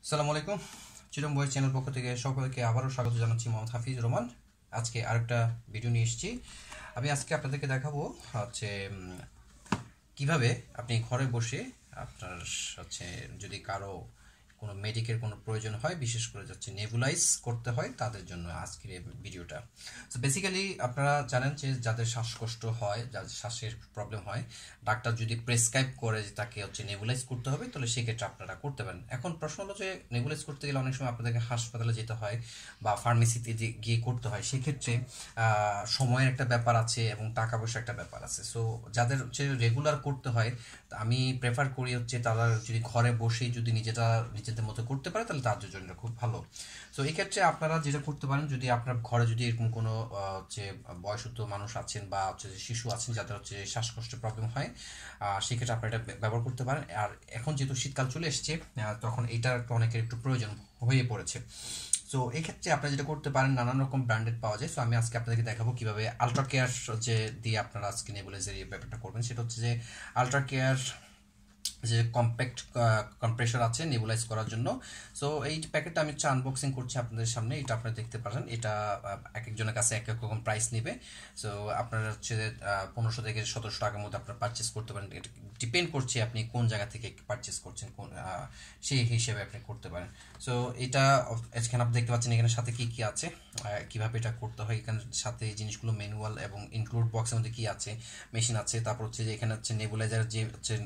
আসসালামু আলাইকুম। চিরম বয়ের চ্যানেল পক্ষ থেকে সকলকে আবারও স্বাগত জানাচ্ছি। মোহাম্মদ হাফিজ রহমান। আজকে আরেকটা ভিডিও নিয়ে এসেছি। আমি আজকে আপনাদেরকে দেখাবো হচ্ছে কিভাবে আপনি ঘরে বসে আপনার হচ্ছে যদি কারো কোনো মেডিকের কোনো প্রয়োজন হয়, বিশেষ করে যাচ্ছে নেবুলাইজ করতে হয়, তাদের জন্য আজকের এই ভিডিওটা। সো বেসিক্যালি আপনারা জানেন যে যাদের শ্বাসকষ্ট হয়, যাদের শ্বাসের প্রবলেম হয়, ডাক্তার যদি প্রেসক্রাইব করে যে তাকে হচ্ছে নেবুলাইজ করতে হবে, তাহলে সেক্ষেত্রে আপনারা করতে পারেন। এখন প্রশ্ন হলো যে নেবুলাইজ করতে গেলে অনেক সময় আপনাদেরকে হাসপাতালে যেতে হয় বা ফার্মেসিতে গিয়ে করতে হয়। সেক্ষেত্রে সময়ের একটা ব্যাপার আছে এবং টাকা পয়সার একটা ব্যাপার আছে। সো যাদের হচ্ছে রেগুলার করতে হয়, আমি প্রেফার করি হচ্ছে তারা যদি ঘরে বসেই যদি নিজেদের মতো করতে পারে, তাহলে তাদের জন্য খুব ভালো। সো এই ক্ষেত্রে আপনারা যেটা করতে পারেন, যদি আপনার ঘরে যদি এরকম কোনো হচ্ছে বয়স্ক মানুষ আছেন বা হচ্ছে শিশু আছেন যাদের হচ্ছে শ্বাসকষ্টের প্রবলেম হয়, সেক্ষেত্রে আপনারা এটা ব্যবহার করতে পারেন। আর এখন যেহেতু শীতকাল চলে এসছে, তখন এটা অনেকের একটু প্রয়োজন হয়ে পড়েছে। সো এই ক্ষেত্রে আপনারা যেটা করতে পারেন, নানান রকম ব্র্যান্ডেড পাওয়া যায়। সো আমি আজকে আপনাদেরকে দেখাবো কিভাবে আলট্রা কেয়ার যে দিয়ে আপনারা আজকে নেবুলাইজার এই ব্যাপারটা করবেন। সেটা হচ্ছে যে আলট্রা কেয়ার যে কম্প্যাক্ট কম্প্রেসর আছে নেবুলাইজ করার জন্য। সো এই প্যাকেটটা আমি হচ্ছে আনবক্সিং করছি আপনাদের সামনে। এটা আপনারা দেখতে পারেন। এটা এক একজনের কাছে এক এক রকম প্রাইস নেবে। সো আপনারা হচ্ছে 1500 থেকে 1700 টাকার মধ্যে আপনারা পারচেস করতে পারেন। এটা ডিপেন্ড করছে আপনি কোন জায়গা থেকে পারচেস করছেন, কোন সেই হিসেবে আপনি করতে পারেন। সো এটা এখানে আপনি দেখতে পাচ্ছেন এখানে সাথে কি কি আছে, কিভাবে এটা করতে হয়। এখানে সাথে এই জিনিসগুলো ম্যানুয়াল এবং ইনক্লুড বক্সের মধ্যে কি আছে, মেশিন আছে। তারপর হচ্ছে যে এখানে হচ্ছে নেবুলাইজার যে হচ্ছে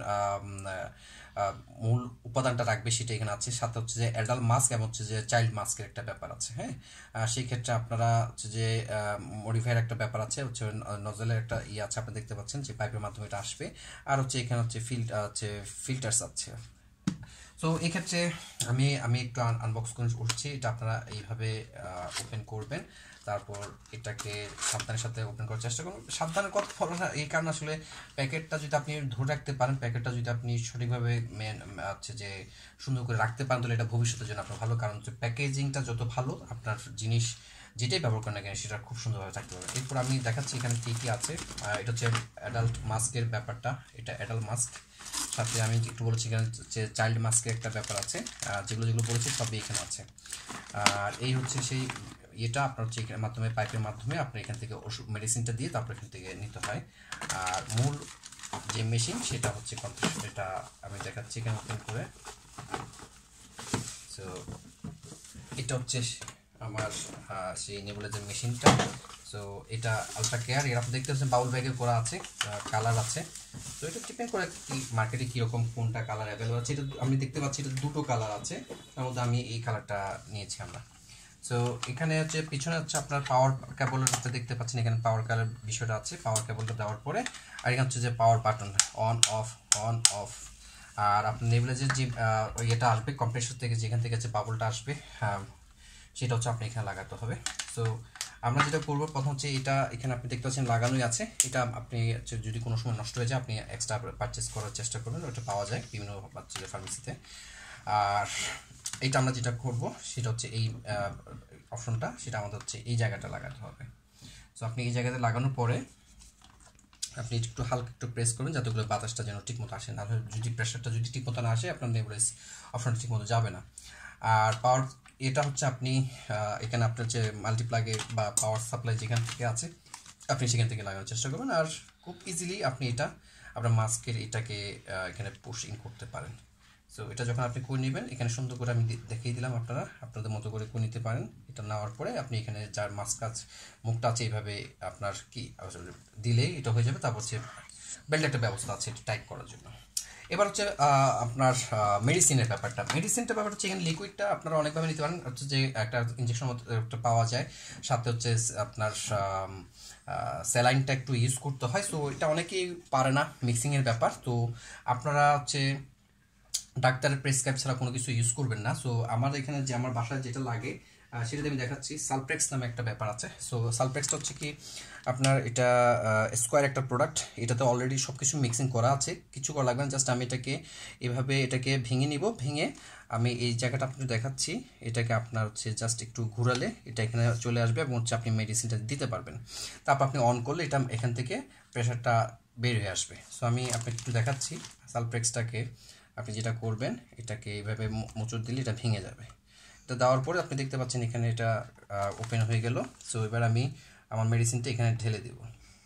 মূল উপাদানটা রাখবে সেটা এখানে আছে। সাথে হচ্ছে যে অ্যাডাল্ট মাস্ক এবং হচ্ছে যে চাইল্ড মাস্কের একটা ব্যাপার আছে। হ্যাঁ, সেই ক্ষেত্রে আপনারা হচ্ছে যে মডিফায়ার একটা ব্যাপার আছে, হচ্ছে নজলের একটা ইয়ে আছে, আপনি দেখতে পাচ্ছেন যে পাইপের মাধ্যমে এটা আসবে। আর হচ্ছে এখানে হচ্ছে ফিল্টার্স আছে। সো এক্ষেত্রে আমি একটু আনবক্স করে উঠছি। এটা আপনারা এইভাবে ওপেন করবেন। তারপর এটাকে সাবধানের সাথে ওপেন করার চেষ্টা করুন। সাবধানের কথা বলো না, এই কারণে আসলে প্যাকেটটা যদি আপনি ধরে রাখতে পারেন, প্যাকেটটা যদি আপনি সঠিকভাবে হচ্ছে যে সুন্দর করে রাখতে পারেন, তাহলে এটা ভবিষ্যতের জন্য আপনার ভালো। কারণ হচ্ছে প্যাকেজিংটা যত ভালো, আপনার জিনিস যেটাই ব্যবহার করেন না কেন সেটা খুব সুন্দরভাবে থাকতে পারবে। এরপর আমি দেখাচ্ছি এখানে কী কী আছে। এটা হচ্ছে অ্যাডাল্ট মাস্কের ব্যাপারটা, এটা অ্যাডাল্ট মাস্ক। সাথে আমি একটু বলেছি এখানে যে চাইল্ড মাস্কের একটা ব্যাপার আছে। যেগুলো যেগুলো বলেছি সবই এখানে আছে। আর এই হচ্ছে সেই এটা আপনার হচ্ছে এখানের মাধ্যমে, পাইপের মাধ্যমে আপনার এখান থেকে ওষুধ মেডিসিনটা দিয়ে তারপর এখান থেকে নিতে হয়। আর মূল যে মেশিন সেটা হচ্ছে কম্প্রেসর। এটা আমি দেখাচ্ছি এখানে ওপেন করে। সো এটা হচ্ছে আমার সেই নেবুলাইজার মেশিনটা। সো এটা আলট্রা কেয়ার, এর আপনি দেখতে পাচ্ছেন বাউল ব্যাগে করা আছে, কালার আছে। তো এটা ডিপেন্ড করে কি মার্কেটে কীরকম কোনটা কালার অ্যাভেলেবল আছে। এটা আমি দেখতে পাচ্ছি এটা দুটো কালার আছে, তার মধ্যে আমি এই কালারটা নিয়েছি আমরা। সো এখানে হচ্ছে পিছনে হচ্ছে আপনার পাওয়ার কেবলের আপনি দেখতে পাচ্ছেন এখানে পাওয়ার কেবলের বিষয়টা আছে। পাওয়ার কেবলটা দেওয়ার পরে আর এখানে হচ্ছে যে পাওয়ার বাটন অন অফ। আর আপনার নেবুলাইজার যে ইয়েটা আসবে কম্প্রেসর থেকে, যেখান থেকে হচ্ছে বাবলটা আসবে, সেটা হচ্ছে আপনি এখানে লাগাতে হবে। সো আমরা যেটা করবো প্রথম হচ্ছে এটা এখানে আপনি দেখতে পাচ্ছেন লাগানোই আছে। এটা আপনি যদি কোনো সময় নষ্ট হয়ে যায় আপনি এক্সট্রা পারচেস করার চেষ্টা করবেন, ওটা পাওয়া যায় বিভিন্ন বাচ্চাদের ফার্মেসিতে। আর এইটা আমরা যেটা করব সেটা হচ্ছে এই অপশনটা, সেটা আমাদের হচ্ছে এই জায়গাটা লাগাতে হবে। সো আপনি এই জায়গাতে লাগানোর পরে আপনি একটু হালকা একটু প্রেস করবেন যাতে করে বাতাসটা যেন ঠিকমতো আসে। নাহলে যদি প্রেশারটা যদি ঠিকমতো না আসে আপনার নেবুলাইজ অপশনটা ঠিকমতো যাবে না। আর পাওয়ার এটা হচ্ছে আপনি এখানে আপনার যে মাল্টিপ্লাগে বা পাওয়ার সাপ্লাই যেখান থেকে আছে আপনি সেখান থেকে লাগানোর চেষ্টা করবেন। আর খুব ইজিলি আপনি এটা আপনার মাস্কের এটাকে এখানে পুশ ইন করতে পারেন। সো এটা যখন আপনি করে নেবেন, এখানে সুন্দর করে আমি দেখিয়ে দিলাম, আপনারা আপনাদের মতো করে করে নিতে পারেন। এটা নেওয়ার পরে আপনি এখানে যার মাস্ক আছে মুখটা আছে এইভাবে আপনার কি দিলেই এটা হয়ে যাবে। তারপর হচ্ছে বেল্ট একটা ব্যবস্থা আছে এটা টাইট করার জন্য। এবার হচ্ছে আপনার মেডিসিনের ব্যাপারটা হচ্ছে এখানে লিকুইডটা আপনারা অনেকভাবে নিতে পারেন। হচ্ছে যে একটা ইঞ্জেকশন মতো একটা পাওয়া যায়, সাথে হচ্ছে আপনার স্যালাইনটা একটু ইউজ করতে হয়। সো এটা অনেকেই পারে না, মিক্সিংয়ের ব্যাপার। তো আপনারা হচ্ছে ডাক্তারের প্রেসক্রাইব ছাড়া কোনো কিছু ইউজ করবেন না। সো আমার এখানে যে আমার বাসায় যেটা লাগে সেটাতে আমি দেখাচ্ছি। সালপ্রেক্স নামে একটা ব্যাপার আছে। সো সালপ্রেক্সটা হচ্ছে কি আপনার এটা স্কোয়ার একটা প্রোডাক্ট, এটাতে অলরেডি সব কিছু মিক্সিং করা আছে, কিছু করা লাগবে না। জাস্ট আমি এটাকে এভাবে এটাকে ভেঙে নিব। ভেঙে আমি এই জায়গাটা আপনি দেখাচ্ছি, এটাকে আপনার হচ্ছে জাস্ট একটু ঘুরালে এটা এখানে চলে আসবে এবং হচ্ছে আপনি মেডিসিনটা দিতে পারবেন। তারপর আপনি অন করলে এটা এখান থেকে প্রেশারটা বের হয়ে আসবে। সো আমি আপনাকে একটু দেখাচ্ছি সালপ্রেক্সটাকে আপনি যেটা করবেন এটাকে এইভাবে মোচড় দিলে এটা ভেঙে যাবে। এটা দেওয়ার পরে আপনি দেখতে পাচ্ছেন এখানে এটা ওপেন হয়ে গেল। সো এবার আমি আমার মেডিসিনটা এখানে ঢেলে দেব।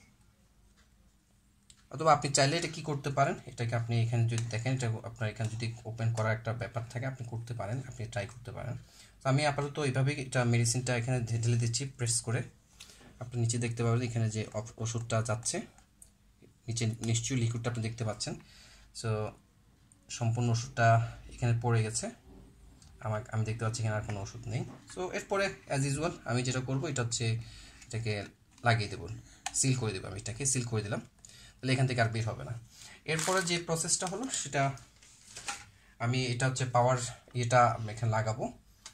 অথবা আপনি চাইলে এটা কী করতে পারেন, এটাকে আপনি এখানে যদি দেখেন এটা আপনার এখানে যদি ওপেন করার একটা ব্যাপার থাকে আপনি করতে পারেন, আপনি ট্রাই করতে পারেন। তো আমি আপাতত এইভাবেই এটা মেডিসিনটা এখানে ঢেলে দিচ্ছি প্রেস করে। আপনি নিচে দেখতে পাবেন এখানে যে ওষুধটা যাচ্ছে, নিচে নিশ্চয়ই লিকুইডটা আপনি দেখতে পাচ্ছেন। সো সম্পূর্ণ ওষুধটা এখানে পড়ে গেছে, আমি দেখতে পাচ্ছি এখানে আর কোনো ওষুধ নেই। সো এরপরে অ্যাজ ইউজুয়াল আমি যেটা করবো এটা হচ্ছে এটাকে লাগিয়ে দেবো, সিল করে দেবো। আমি এটাকে সিল করে দিলাম, তাহলে এখান থেকে আর বের হবে না। এরপরে যে প্রসেসটা হলো সেটা আমি এটা হচ্ছে পাওয়ার এটা এখানে লাগাবো।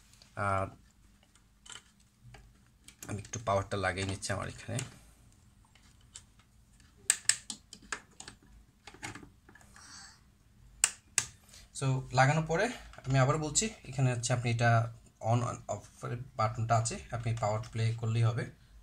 আমি একটু পাওয়ারটা লাগিয়ে নিচ্ছি আমার এখানে। সো লাগানোর পরে আমি আবার বলছি এখানে হচ্ছে আপনি এটা অন অফ বাটনটা আছে, আপনি পাওয়ার প্লে করলেই হবে।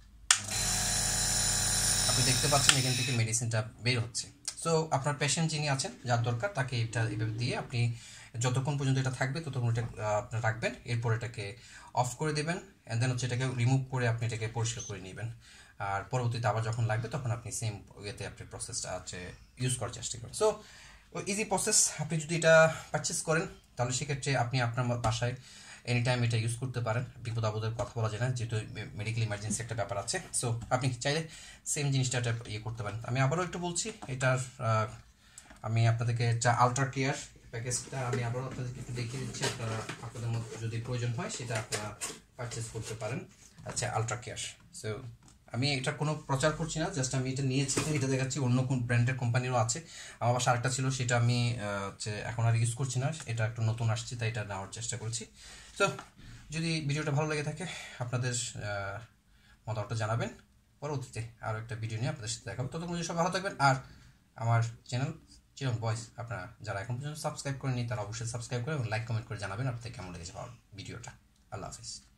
আপনি দেখতে পাচ্ছেন এখান থেকে মেডিসিনটা বের হচ্ছে। সো আপনার পেশেন্ট যিনি আছেন যার দরকার তাকে এটা এভাবে দিয়ে আপনি যতক্ষণ পর্যন্ত এটা থাকবে ততক্ষণ এটা আপনি রাখবেন, এরপর এটাকে অফ করে দেবেন, অ্যান্ড দেন হচ্ছে এটাকে রিমুভ করে আপনি এটাকে পরিষ্কার করে নেবেন। আর পরবর্তীতে আবার যখন লাগবে তখন আপনি সেম ওয়েতে আপনি প্রসেসটা হচ্ছে ইউজ করার চেষ্টা করবেন। So easy process. আপনি যদি এটা পারচেস করেন তাহলে সেক্ষেত্রে আপনি আপনার বাসায় এনি টাইম এটা ইউজ করতে পারেন, বিপদ আপদের কথা বলা যায় না, যেহেতু মেডিকেল ইমার্জেন্সি একটা ব্যাপার আছে। সো আপনি চাইলে সেম জিনিসটা ইয়ে করতে পারেন। আমি আবারও একটু বলছি এটার আমি আপনাদেরকে আলট্রা কেয়ার প্যাকেজটা আমি আবারও আপনাদেরকে একটু দেখিয়ে দিচ্ছি, আপনারা আপনাদের মধ্যে যদি প্রয়োজন হয় সেটা আপনারা পারচেস করতে পারেন। আচ্ছা, আলট্রা কেয়ার। সো আমি এটা কোনো প্রচার করছি না, জাস্ট আমি এটা নিয়েছি, এটা দেখাচ্ছি। অন্য কোন ব্র্যান্ডের কোম্পানিরও আছে, আমার বাসা আরেকটা ছিল, সেটা আমি হচ্ছে এখন আর ইউজ করছি না, এটা একটু নতুন আসছে তাই এটা নেওয়ার চেষ্টা করছি। তো যদি ভিডিওটা ভালো লেগে থাকে আপনাদের মতামতটা জানাবেন, পরবর্তীতে আরও একটা ভিডিও নিয়ে আপনাদের সাথে দেখাবো। ততক্ষণ সব ভালো থাকবেন। আর আমার চ্যানেল চিরন ভয়েস আপনারা যারা এখন পর্যন্ত সাবস্ক্রাইব করেনি তারা অবশ্যই সাবস্ক্রাইব করে এবং লাইক কমেন্ট করে জানাবেন আপনাদের কেমন লেগেছে ভিডিওটা। আল্লাহ হাফিজ।